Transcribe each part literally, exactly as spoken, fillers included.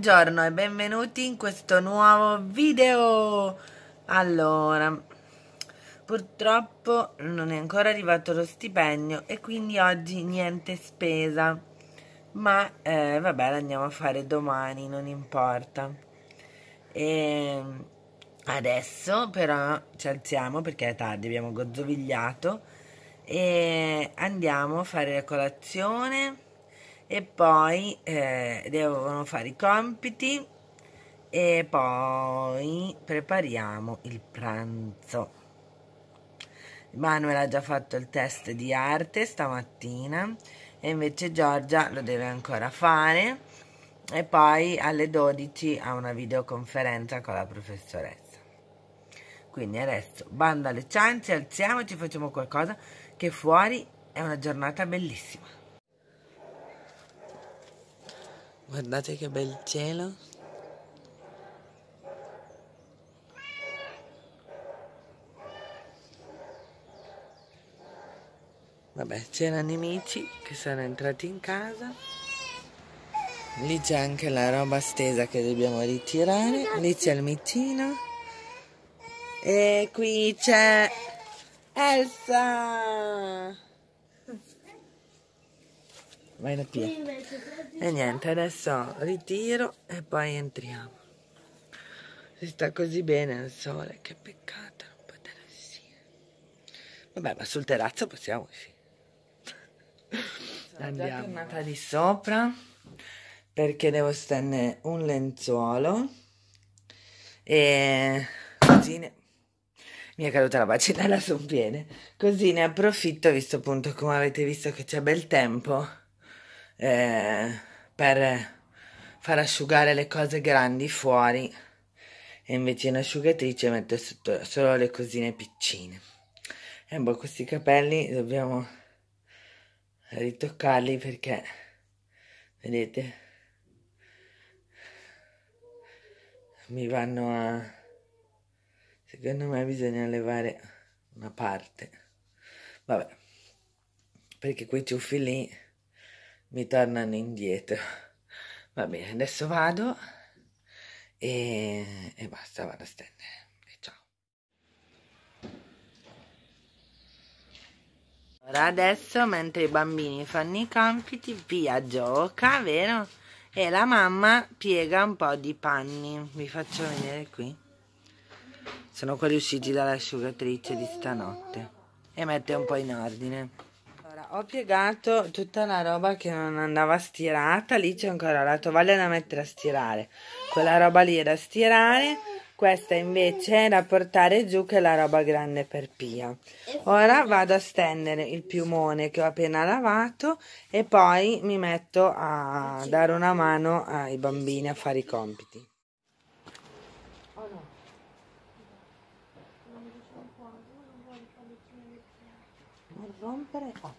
Buongiorno e benvenuti in questo nuovo video. Allora, purtroppo non è ancora arrivato lo stipendio e quindi oggi niente spesa, ma eh, vabbè, la andiamo a fare domani, non importa. E adesso però ci alziamo perché è tardi, abbiamo gozzovigliato e andiamo a fare la colazione. E poi eh, devono fare i compiti e poi prepariamo il pranzo. Manuel ha già fatto il test di arte stamattina e invece Giorgia lo deve ancora fare, e poi alle dodici ha una videoconferenza con la professoressa. Quindi adesso bando alle ciance, alziamoci, facciamo qualcosa, che fuori è una giornata bellissima. Guardate che bel cielo. Vabbè, c'erano i amici che sono entrati in casa. Lì c'è anche la roba stesa che dobbiamo ritirare. Lì c'è il micino. E qui c'è Elsa. Vai da Pia. E niente, adesso ritiro e poi entriamo. Si sta così bene al sole, che peccato non poter uscire. Vabbè, ma sul terrazzo possiamo uscire. Sono Andiamo. Già tornata di sopra perché devo stendere un lenzuolo e così ne... mi è caduta la bacinella su un piede. Così ne approfitto, visto appunto, come avete visto, che c'è bel tempo. Eh, per far asciugare le cose grandi fuori, e invece in asciugatrice metto sotto solo le cosine piccine. E boh, questi capelli dobbiamo ritoccarli perché vedete mi vanno a... secondo me bisogna levare una parte, vabbè, perché quei ciuffi lì mi tornano indietro. Va bene, adesso vado e, e basta, vado a stendere. E ciao. Ora adesso, mentre i bambini fanno i compiti, Pia gioca, vero? E la mamma piega un po' di panni. Vi faccio vedere qui. Sono quelli usciti dall'asciugatrice di stanotte. E mette un po' in ordine. Ho piegato tutta la roba che non andava stirata. Lì c'è ancora la tovaglia da mettere a stirare, quella roba lì è da stirare, questa invece è da portare giù, che è la roba grande per Pia. Ora vado a stendere il piumone che ho appena lavato e poi mi metto a dare una mano ai bambini a fare i compiti. Oh no. Non rompere. Oh.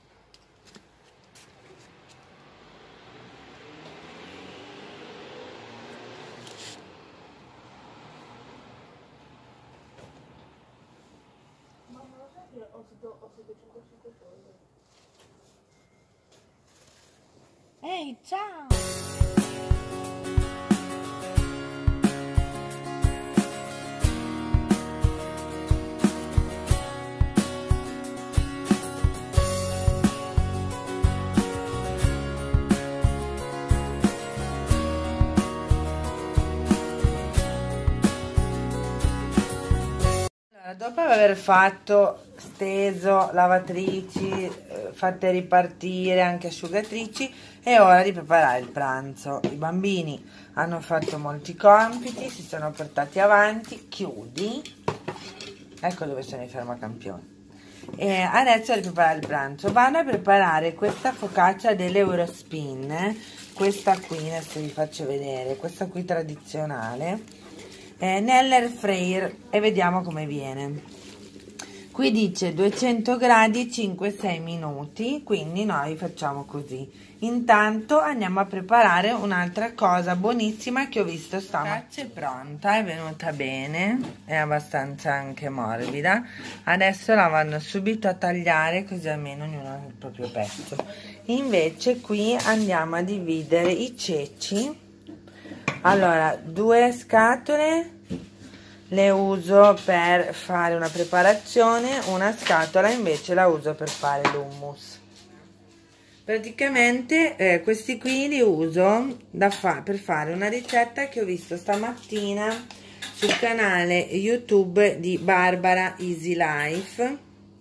Ehi, ciao! Dopo aver fatto steso lavatrici, eh, fatte ripartire anche asciugatrici, è ora di preparare il pranzo. I bambini hanno fatto molti compiti, si sono portati avanti. Chiudi, ecco dove sono i fermacampioni. E adesso è di preparare il pranzo. Vado a preparare questa focaccia dell'Eurospin, eh? Questa qui, adesso vi faccio vedere, questa qui tradizionale. Eh, nell'air fryer, e vediamo come viene. Qui dice duecento gradi cinque sei minuti, quindi noi facciamo così. Intanto andiamo a preparare un'altra cosa buonissima che ho visto stamattina. È pronta, è venuta bene, è abbastanza anche morbida. Adesso la vanno subito a tagliare, così almeno ognuno ha il proprio pezzo. Invece qui andiamo a dividere i ceci Allora, due scatole le uso per fare una preparazione, una scatola invece la uso per fare l'hummus. Praticamente eh, questi qui li uso da fa per fare una ricetta che ho visto stamattina sul canale YouTube di Barbara Easy Life.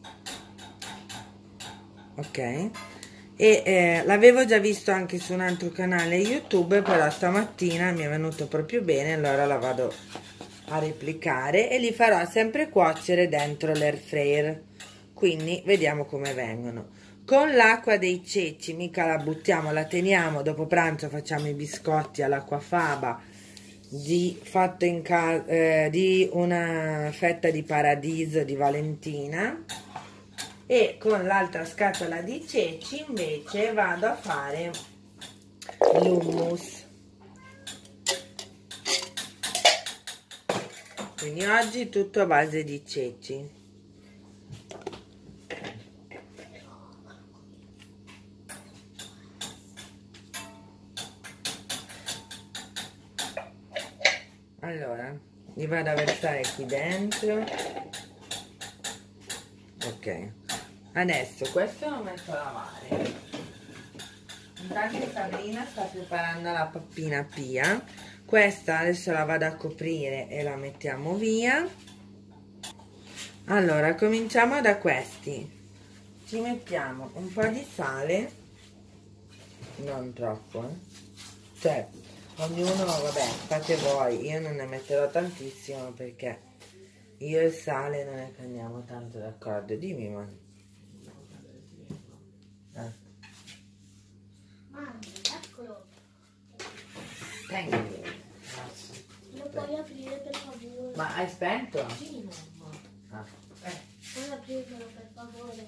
Ok, e eh, l'avevo già visto anche su un altro canale YouTube, però stamattina mi è venuto proprio bene, allora la vado a replicare e li farò sempre cuocere dentro l'air fryer, quindi vediamo come vengono. Con l'acqua dei ceci, mica la buttiamo, la teniamo, dopo pranzo facciamo i biscotti all'acquafaba di, fatto in casa, eh, di una fetta di paradiso di Valentina, e con l'altra scatola di ceci invece vado a fare l'hummus. Quindi oggi tutto a base di ceci. Allora, li vado a versare qui dentro. Ok, adesso questo lo metto a lavare. Intanto Sabrina sta preparando la pappina Pia. Questa adesso la vado a coprire e la mettiamo via. Allora, cominciamo da questi. Ci mettiamo un po' di sale, non troppo, eh. Cioè, ognuno, vabbè, fate voi, io non ne metterò tantissimo perché io e il sale non è che andiamo tanto d'accordo. Dimmi, ma... Eh. Mamma, eccolo. Tengo. Lo puoi aprire per favore? Ma hai spento? Sì, mamma. Ah. Eh. Puoi aprirlo per favore?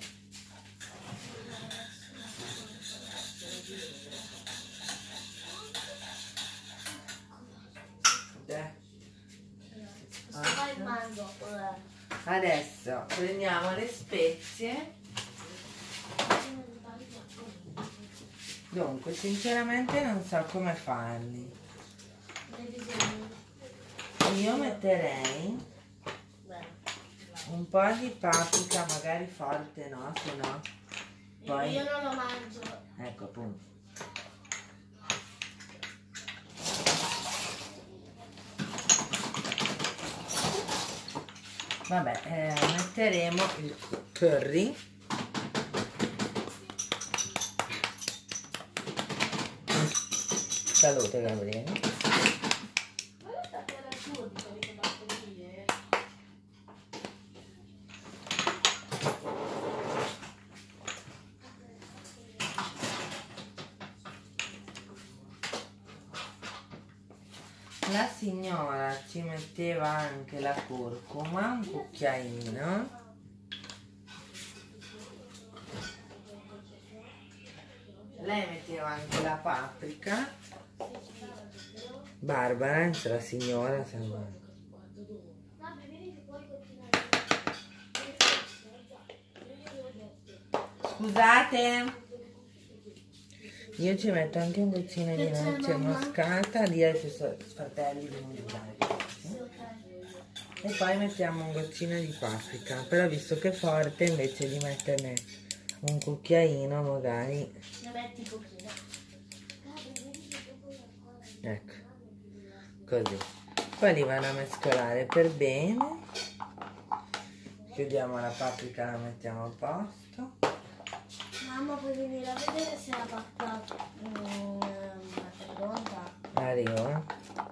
Eh. Questo fa il mango. Adesso prendiamo le spezie. Dunque, sinceramente non so come farli. Io metterei un po' di paprika, magari forte, no? Se no, poi... Io non lo mangio. Ecco, appunto. Vabbè, eh, metteremo il curry. Salute Gabriele. La signora ci metteva anche la curcuma, un cucchiaino. Lei metteva anche la paprika. Barbara, la signora, sembra. Scusate, io ci metto anche un goccino di noce moscata, lì ai suoi fratelli di mangiare. E poi mettiamo un goccino di paprika, però visto che è forte, invece di metterne un cucchiaino magari Ne metti pochino. Ecco, così. Poi li vanno a mescolare per bene. Chiudiamo la paprika, la mettiamo a posto. Mamma, puoi venire a vedere se la pappa mm, è pronta? Arrivo, eh.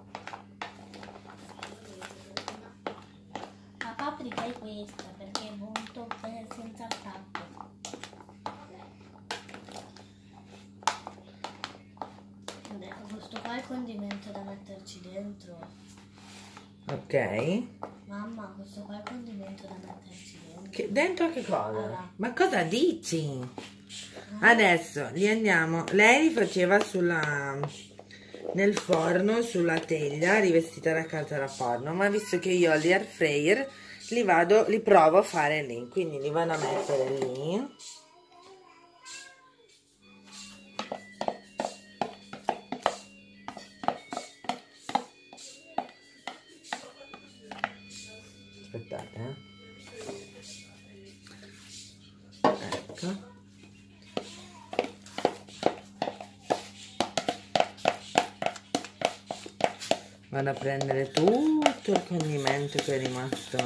La paprika è questa perché è molto eh, senza tappo. Questo qua è il condimento da metterci dentro. Ok. Mamma, questo qua è il condimento da metterci dentro. Che, dentro che cosa? Allora. Ma cosa dici? Adesso li andiamo. Lei li faceva sulla nel forno, sulla teglia rivestita da carta da forno, ma visto che io ho l'air fryer li vado, li provo a fare lì, quindi li vado a mettere lì. aspettate, eh. Ecco. Vado a prendere tutto il condimento che è rimasto.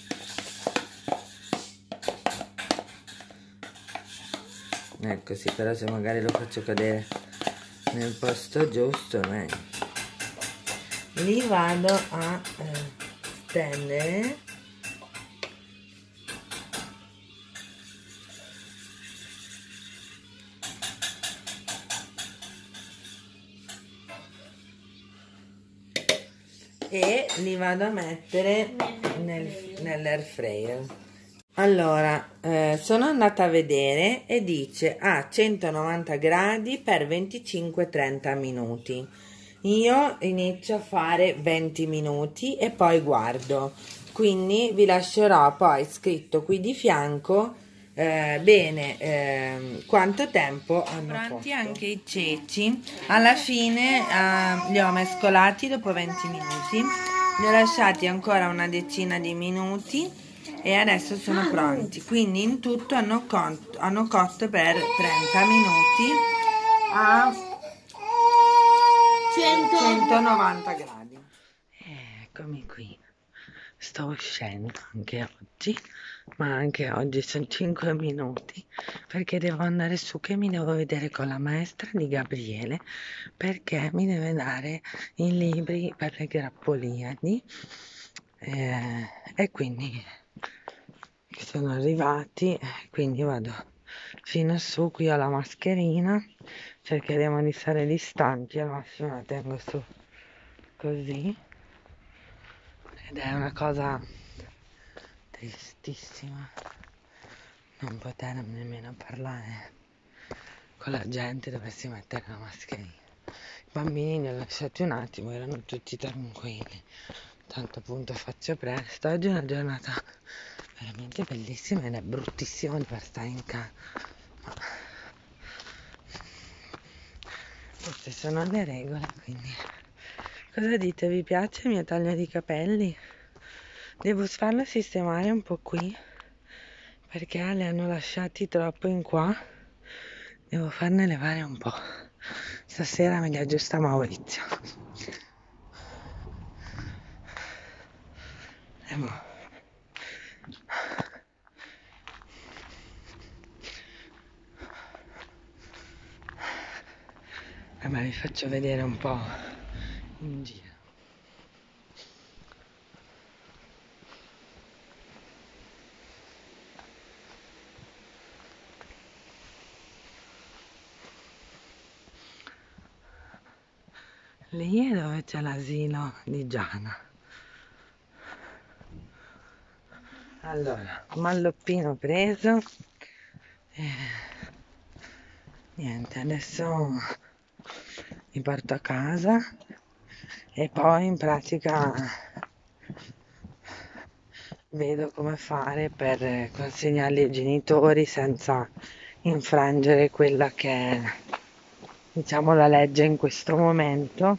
Ecco, sì, però se magari lo faccio cadere nel posto giusto, meglio. Li vado a eh, stendere. E li vado a mettere nel, nell'air fryer. Allora, eh, sono andata a vedere e dice a centonovanta gradi per venticinque trenta minuti. Io inizio a fare venti minuti e poi guardo. Quindi vi lascerò poi scritto qui di fianco eh, bene eh, quanto tempo hanno pronti fatto. Anche i ceci. Alla fine eh, li ho mescolati dopo venti minuti. Li ho lasciati ancora una decina di minuti e adesso sono pronti. Quindi in tutto hanno, cotto, hanno cotto per trenta minuti a centonovanta gradi. Eccomi qui, sto uscendo anche oggi, ma anche oggi sono cinque minuti perché devo andare su che mi devo vedere con la maestra di Gabriele, perché mi deve dare i libri per le grappoliadi eh, e quindi sono arrivati, quindi vado fino su. Qui ho la mascherina, cercheremo di stare distanti, al massimo la tengo su così, ed è una cosa tristissima non poter nemmeno parlare con la gente, doversi mettere la mascherina. I bambini li ho lasciati un attimo, erano tutti tranquilli, tanto appunto faccio presto. Oggi è una giornata veramente bellissima ed è bruttissimo dover stare in casa, ma queste sono le regole, quindi cosa dite? Vi piace il mio taglio di capelli? Devo farlo sistemare un po' qui perché li hanno lasciati troppo in qua, devo farne levare un po'. Stasera me li aggiusta Maurizio. E boh. Ma vi faccio vedere un po' in giro. Lì è dove c'è l'asilo di Giana. Allora, malloppino preso e niente, adesso mi porto a casa e poi in pratica vedo come fare per consegnarli ai genitori senza infrangere quella che è, diciamo, la legge in questo momento,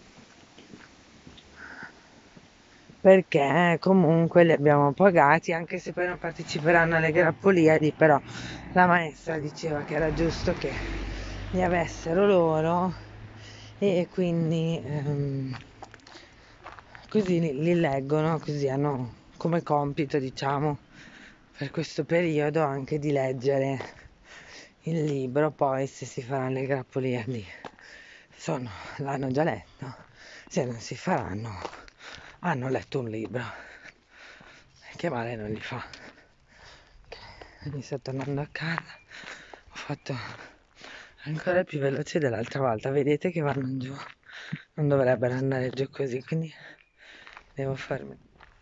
perché comunque li abbiamo pagati, anche se poi non parteciperanno alle grappoliadi, però la maestra diceva che era giusto che li avessero loro e quindi ehm, così li, li leggono, così hanno come compito, diciamo, per questo periodo anche di leggere il libro. Poi se si faranno le grappoliadi sono, l'hanno già letto, se non si faranno hanno letto un libro, che male non gli fa. Quindi sto tornando a casa, ho fatto ancora più veloce dell'altra volta, vedete che vanno giù, non dovrebbero andare giù così, quindi devo farmi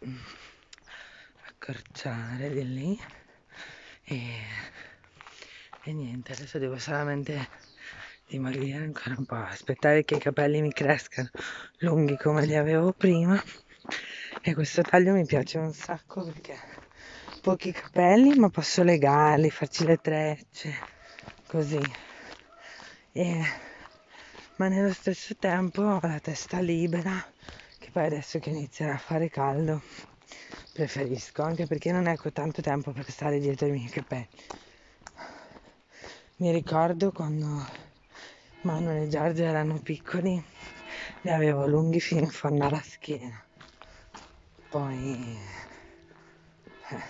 accorciare di lì e, e niente, adesso devo solamente dimagrire ancora un po', aspettare che i capelli mi crescano lunghi come li avevo prima. E questo taglio mi piace un sacco perché pochi capelli ma posso legarli, farci le trecce così, e, ma nello stesso tempo ho la testa libera, che poi adesso che inizierà a fare caldo preferisco, anche perché non ecco tanto tempo per stare dietro i miei capelli. Mi ricordo quando Manuel e Giorgio erano piccoli, li avevo lunghi fino in fondo alla schiena. Poi eh,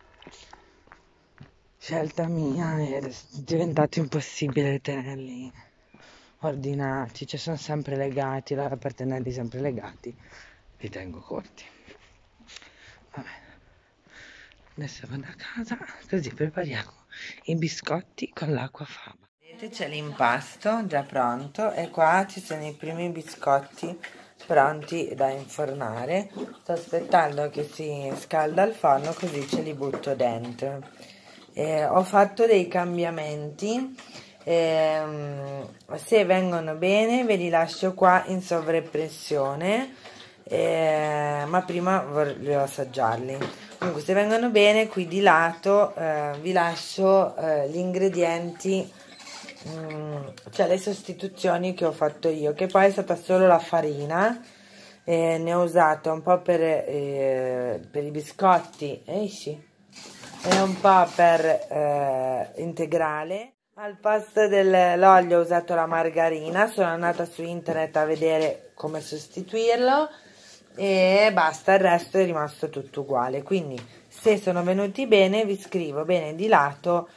scelta mia, è diventato impossibile tenerli ordinati, cioè sono sempre legati, allora per tenerli sempre legati li tengo corti. Vabbè, adesso vado a casa, così prepariamo i biscotti con l'acqua faba. Vedete, c'è l'impasto già pronto e qua ci sono i primi biscotti pronti da infornare. Sto aspettando che si scalda il forno così ce li butto dentro. Eh, ho fatto dei cambiamenti, eh, se vengono bene ve li lascio qua in sovrappressione, eh, ma prima voglio assaggiarli. Comunque, se vengono bene, qui di lato eh, vi lascio eh, gli ingredienti, mm, cioè le sostituzioni che ho fatto io, che poi è stata solo la farina. Eh, ne ho usato un po' per, eh, per i biscotti esci, e un po' per eh, integrale. Al posto dell'olio ho usato la margarina, sono andata su internet a vedere come sostituirlo e basta, il resto è rimasto tutto uguale. Quindi se sono venuti bene vi scrivo bene di lato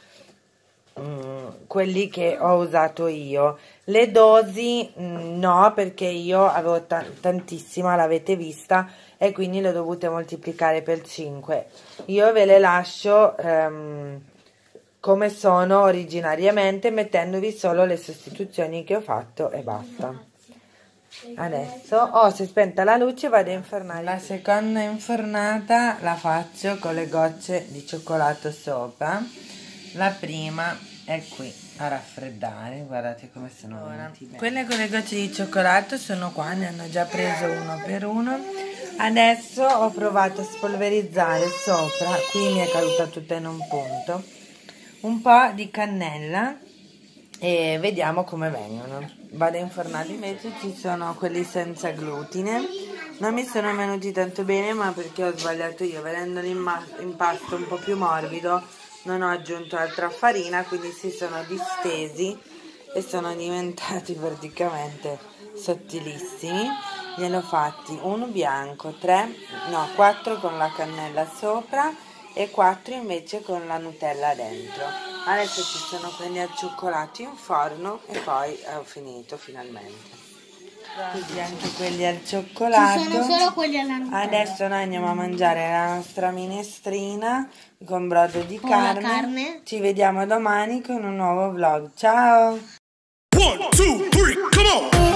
um, quelli che ho usato io. Le dosi mh, no, perché io avevo tantissima, l'avete vista, e quindi le ho dovute moltiplicare per cinque. Io ve le lascio um, come sono originariamente, mettendovi solo le sostituzioni che ho fatto e basta. Adesso oh, si è spenta la luce, vado a infornare. La seconda infornata la faccio con le gocce di cioccolato sopra. La prima è qui a raffreddare, guardate come sono venuti bene. Quelle con le gocce di cioccolato sono qua, ne hanno già preso uno per uno. Adesso ho provato a spolverizzare sopra, qui mi è caduta tutta in un punto, un po' di cannella e vediamo come vengono. Vado a infornare. Invece ci sono quelli senza glutine, non mi sono venuti tanto bene, ma perché ho sbagliato io, vedendo l'impasto un po' più morbido non ho aggiunto altra farina, quindi si sono distesi e sono diventati praticamente sottilissimi. Gliel'ho fatti uno bianco, tre, no, quattro con la cannella sopra e quattro invece con la Nutella dentro. Adesso ci sono quelli al cioccolato in forno e poi ho finito finalmente. Quindi anche quelli al cioccolato. Ci sono solo quelli alla Nutella. Adesso noi andiamo a mangiare la nostra minestrina con brodo di carne. carne. Ci vediamo domani con un nuovo vlog. Ciao! One, two, three, come on!